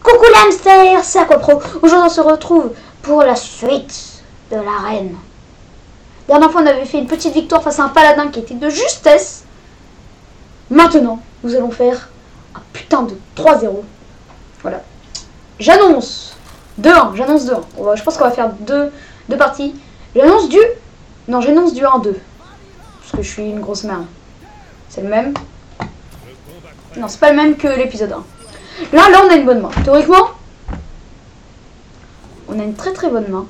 Coucou l'hamster, c'est Aquapro. Aujourd'hui on se retrouve pour la suite de l'arène. Dernière fois on avait fait une petite victoire face à un paladin qui était de justesse. Maintenant nous allons faire un putain de 3-0. Voilà. J'annonce 2-1, j'annonce 2-1. Je pense qu'on va faire deux parties. J'annonce du 1-2. Parce que je suis une grosse merde. C'est le même. Non, c'est pas le même que l'épisode 1. Là, on a une bonne main. Théoriquement, on a une très bonne main.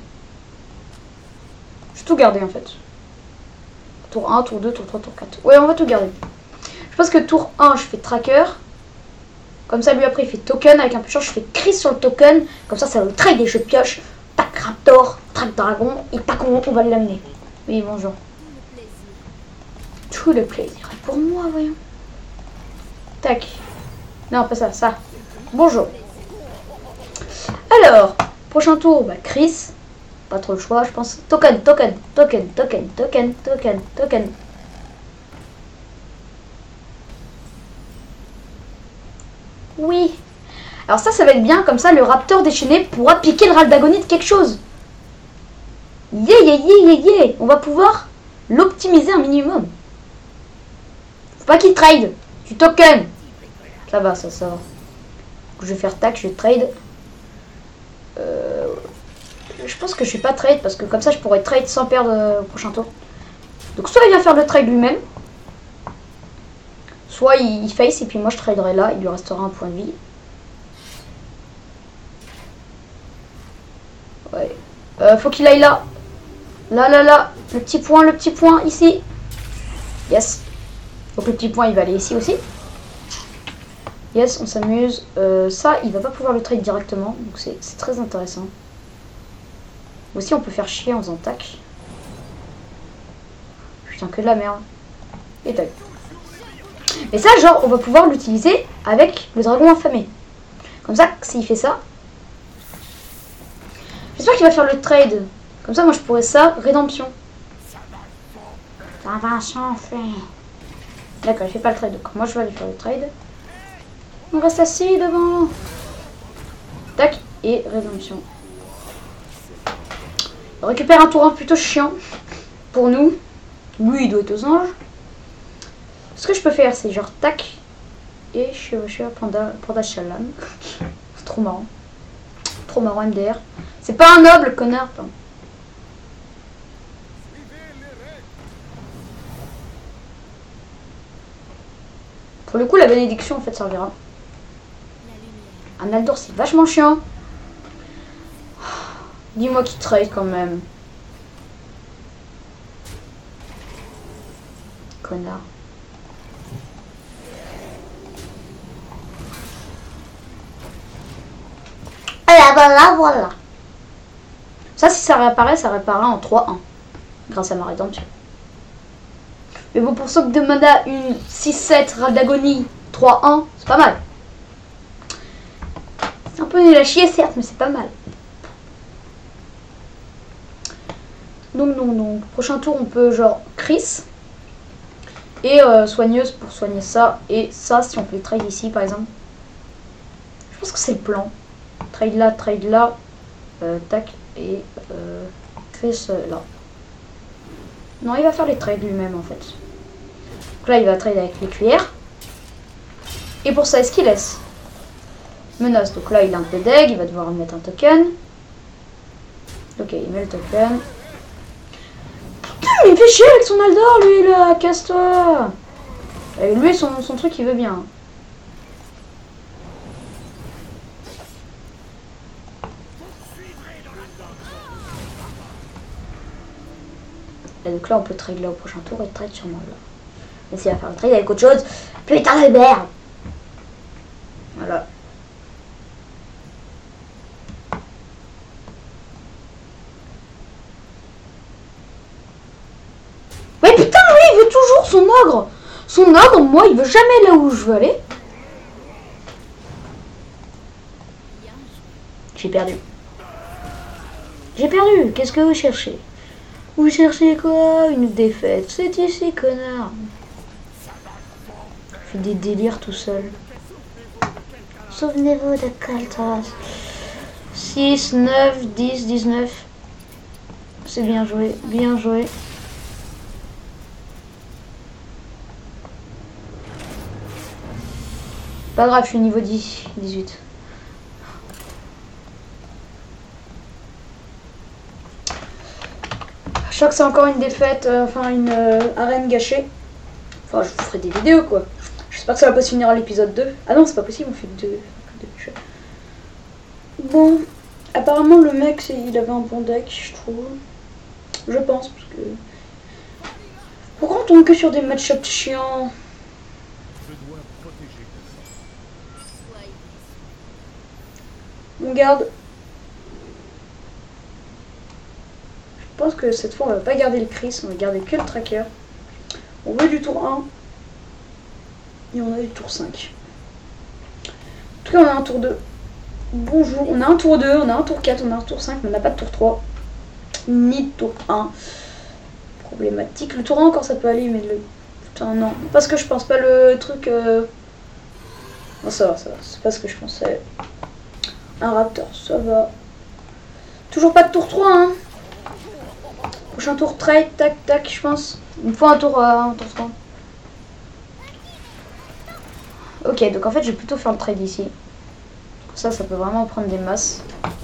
Je vais tout garder en fait. Tour 1, tour 2, tour 3, tour 4. Ouais, on va tout garder. Je pense que tour 1, je fais tracker. Comme ça, lui après, il fait token. Avec un peu de chance, je fais Chris sur le token. Comme ça le trade et je pioche. Tac, Raptor, tac, Dragon. Et tac, on va l'amener. Oui, bonjour. Tout le plaisir est pour moi, voyons. Tac. Non, pas ça, ça. Bonjour. Alors, prochain tour, bah, Chris. Pas trop le choix, je pense. Token. Oui. Alors ça va être bien, comme ça, le Raptor déchaîné pourra piquer le Raldagonite de quelque chose. Yeah. On va pouvoir l'optimiser un minimum. Faut pas qu'il trade. Du token. Ça va. Je vais faire tac, je vais trade. Je pense que je vais pas trade parce que comme ça je pourrais trade sans perdre au prochain tour. Donc soit il vient faire le trade lui-même, soit il face et puis moi je traderai là, il lui restera un point de vie. Ouais. Faut qu'il aille là. Là. Le petit point ici. Yes. Donc le petit point il va aller ici aussi. Yes, on s'amuse. Ça, il va pas pouvoir le trade directement, donc c'est très intéressant. Aussi, on peut faire chier en faisant tac. Putain, que de la merde. Et tac. Mais ça, genre, on va pouvoir l'utiliser avec le dragon affamé. Comme ça, s'il fait ça. J'espère qu'il va faire le trade. Comme ça, moi, je pourrais ça, rédemption. Ça va changer. D'accord, il fait pas le trade, donc moi, je vais aller faire le trade. On reste assis devant. Tac, et rédemption. On récupère un tour plutôt chiant pour nous. Lui, il doit être aux anges. Ce que je peux faire, c'est genre tac. Et chevaucheur Panda Shalan. C'est trop marrant. Trop marrant, MDR. C'est pas un noble, connard. Pardon. Pour le coup, la bénédiction, en fait, servira. Un Aldor, c'est vachement chiant. Dis-moi qu'il trade quand même. Connard. Voilà. Ça, si ça réapparaît en 3-1. Grâce à ma rédemption. Mais bon, pour ceux qui demandent une 6-7 Raldagonie 3-1, c'est pas mal. C'est un peu nul à chier, certes, mais c'est pas mal. Donc, prochain tour, on peut genre Chris. Et soigneuse pour soigner ça. Et ça, si on peut trade ici, par exemple. Je pense que c'est le plan. Trade là. Tac. Et Chris là. Non, il va faire les trades lui-même, en fait. Donc là, il va trade avec les cuillères. Et pour ça, est-ce qu'il laisse menace? Donc là, il a un peu d'egg. Il va devoir mettre un token. Ok, il met le token. Il me fait chier avec son Aldor, lui, là, casse-toi. Et lui, son truc, il veut bien. Et donc là, on peut trade là au prochain tour et trade sur moi, là. Mais s'il va faire le trade avec autre chose, putain de merde. Voilà. Mais putain, lui, il veut toujours son ogre. Son ogre, moi, il veut jamais là où je veux aller. J'ai perdu. Qu'est-ce que vous cherchez? Vous cherchez quoi? Une défaite. C'est ici, connard. Il fait des délires tout seul. Souvenez-vous de Kaltras. 6, 9, 10, 19. C'est bien joué, bien joué. Pas grave, je suis niveau 10, 18. Je crois que c'est encore une défaite, enfin une arène gâchée. Enfin, je vous ferai des vidéos quoi. J'espère que ça va pas se finir à l'épisode 2. Ah non, c'est pas possible, on fait deux. Bon, apparemment le mec, il avait un bon deck, je trouve. Je pense, parce que... Pourquoi on tombe que sur des match-ups chiants? On garde. Je pense que cette fois, on va pas garder le Chris, on va garder que le tracker. On veut du tour 1. Et on a du tour 5. En tout cas, on a un tour 2. Bonjour, on a un tour 2, on a un tour 4, on a un tour 5, mais on n'a pas de tour 3. Ni de tour 1. Problématique. Le tour 1 encore ça peut aller, mais le... Putain non. Parce que je pense pas le truc... Non, ça va, ça va. C'est pas ce que je pensais. Un raptor, ça va. Toujours pas de tour 3, hein. Prochain tour trade, tac, tac, je pense. Une fois un tour 3. Ok, donc en fait, je vais plutôt faire le trade ici. Ça peut vraiment prendre des masses.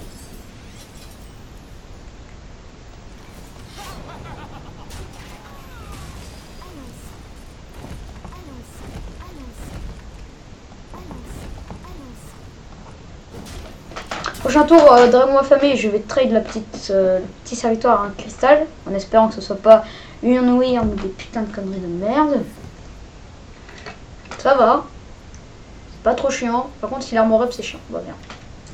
Prochain tour, Dragon affamé, je vais trade la petit servitoire à un cristal, en espérant que ce soit pas une ouïe ou des putains de conneries de merde. Ça va. C'est pas trop chiant. Par contre, si l'armor up, c'est chiant. On va bien.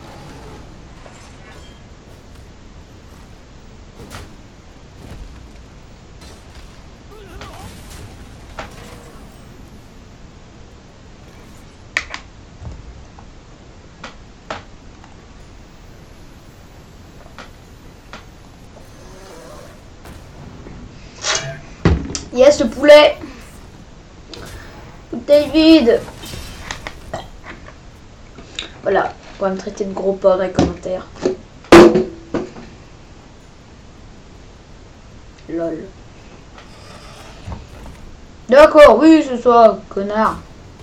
Yes, le poulet. Bouteille vide. Voilà, on va me traiter de gros porc dans les commentaires. Lol. D'accord, oui, c'est ça, connard.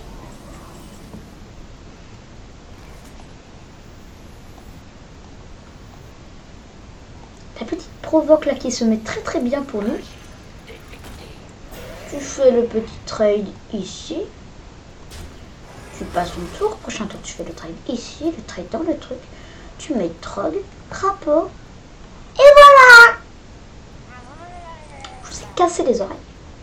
La petite provoque là qui se met très très bien pour nous. Tu fais le petit trade ici. Tu passes ton tour. Prochain tour, tu fais le trade ici. Le trade dans le truc. Tu mets trog, crapaud. Et voilà! Je vous ai cassé les oreilles.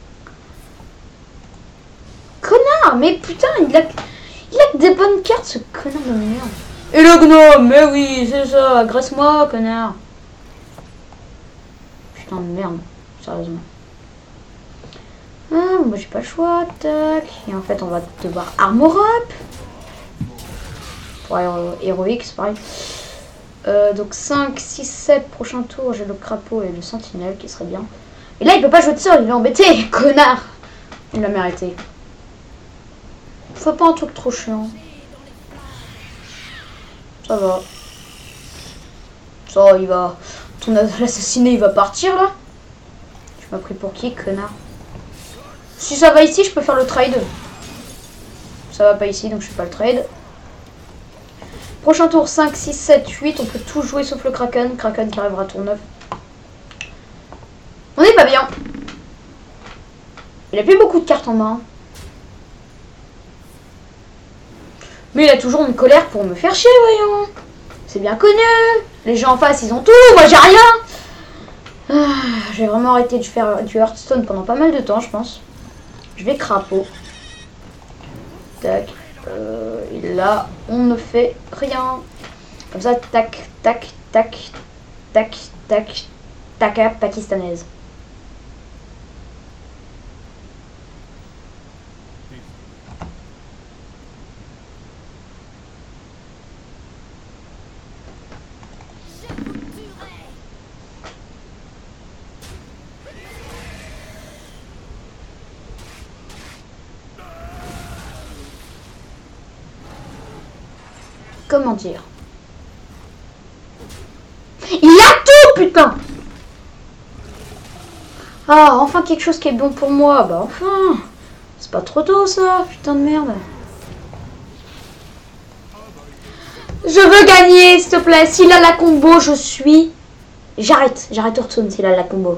Connard! Mais putain, il a que des bonnes cartes, ce connard de merde. Et le gnome! Mais oui, c'est ça. Agresse-moi, connard. Putain de merde. Sérieusement. Ah, moi j'ai pas le choix, tac. Et en fait, on va devoir armor up. Pour héroïque, c'est pareil. Donc 5, 6, 7, prochain tour, j'ai le crapaud et le sentinelle qui serait bien. Et là, il peut pas jouer de seul, il est embêté, connard. Il l'a mérité. Faut pas un truc trop chiant. Ça va. Ça, il va... Ton assassiné, il va partir, là. Tu m'as pris pour qui, connard? Si ça va ici, je peux faire le trade. Ça va pas ici, donc je fais pas le trade. Prochain tour, 5, 6, 7, 8. On peut tout jouer sauf le Kraken. Kraken qui arrivera à tour 9. On est pas bien. Il a plus beaucoup de cartes en main. Mais il a toujours une colère pour me faire chier, voyons. C'est bien connu. Les gens en face, ils ont tout. Moi, j'ai rien. J'ai vraiment arrêté de faire du Hearthstone pendant pas mal de temps, je pense. Je vais crapaud. Tac. Et là, on ne fait rien. Comme ça, tac, tac, tac, tac, tac, taka pakistanaise. Comment dire? Il a tout, putain! Ah, enfin quelque chose qui est bon pour moi. Bah enfin! C'est pas trop tôt ça, putain de merde. Je veux gagner, s'il te plaît. S'il a la combo, je suis... J'arrête Hearthstone s'il a la combo.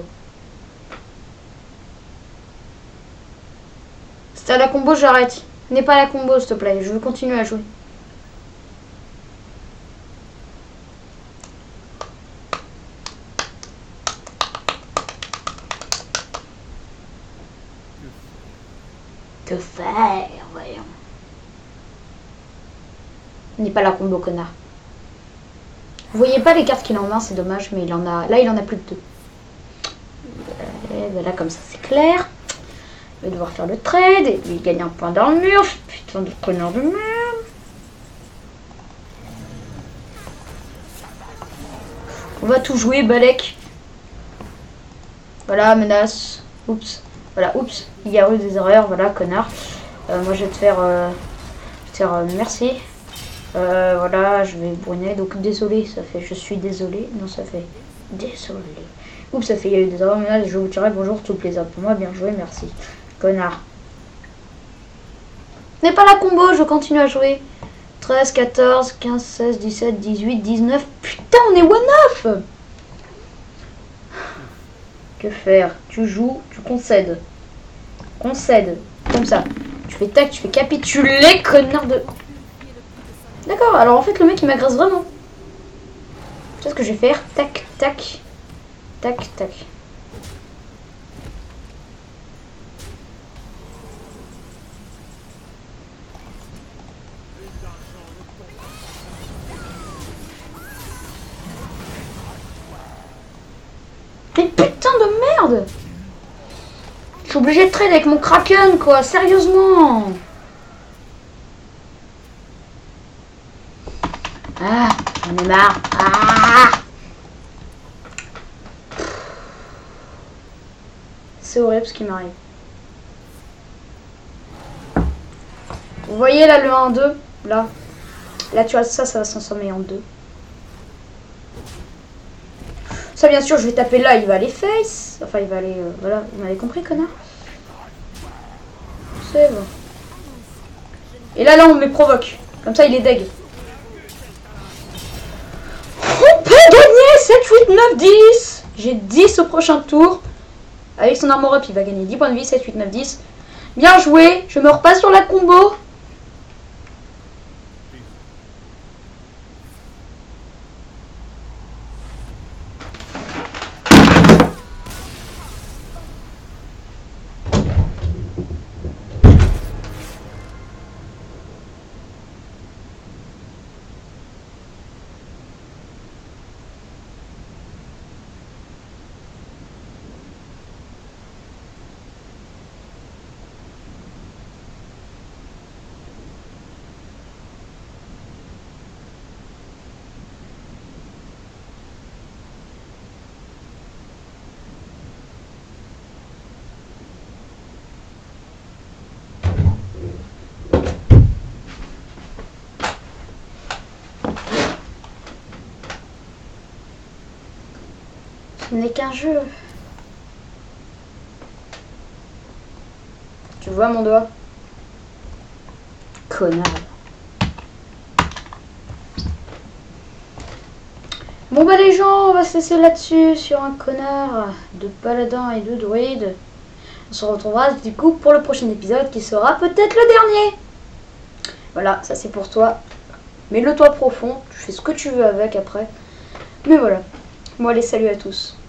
Si t'as la combo, j'arrête. N'est pas la combo, s'il te plaît. Je veux continuer à jouer. Que faire, voyons. N'est pas la combo, connard. Vous voyez pas les cartes qu'il en a, c'est dommage, mais il en a. Là, il en a plus que 2. Et voilà, comme ça, c'est clair. Je vais devoir faire le trade et lui gagner un point dans le mur. Putain de connard de merde. On va tout jouer, Balek. Voilà, menace. Oups. Voilà, oups. Il y a eu des erreurs. Voilà, connard. Moi, je vais te faire... merci. Voilà, je vais brûler. Donc, désolé, ça fait... Je suis désolé. Non, ça fait... Désolé. Oups, ça fait... Il y a eu des erreurs. Menace, je vous tirerai. Bonjour, tout plaisir pour moi. Bien joué, merci. Connard. N'est pas la combo, je continue à jouer. 13, 14, 15, 16, 17, 18, 19. Putain, on est one-off. Que faire? Tu joues, tu concèdes. Concède. Comme ça. Tu fais tac, tu fais capituler, connard de... D'accord, alors en fait le mec il m'agresse vraiment. C'est ce que je vais faire. Tac, tac. Tac, tac. Mais putain de merde! Je suis obligé de trade avec mon Kraken, quoi, sérieusement! Ah, j'en ai marre. Ah! C'est horrible ce qui m'arrive. Vous voyez là le 1-2? Là. Là, tu vois, ça va se transformer en 2. Ça, bien sûr, je vais taper là, il va aller face. Enfin, il va aller... voilà, vous m'avez compris, connard? C'est bon. Et là, on me provoque. Comme ça, il est deg. On peut gagner 7, 8, 9, 10. J'ai 10 au prochain tour. Avec son armor up, il va gagner 10 points de vie. 7, 8, 9, 10. Bien joué. Je me repasse sur la combo. Ce n'est qu'un jeu. Tu vois mon doigt? Connard. Bon bah les gens, on va se laisser là-dessus sur un connard de paladin et de druide. On se retrouvera du coup pour le prochain épisode qui sera peut-être le dernier. Voilà, ça c'est pour toi. Mets-le toi profond, tu fais ce que tu veux avec après. Mais voilà. Bon allez, salut à tous.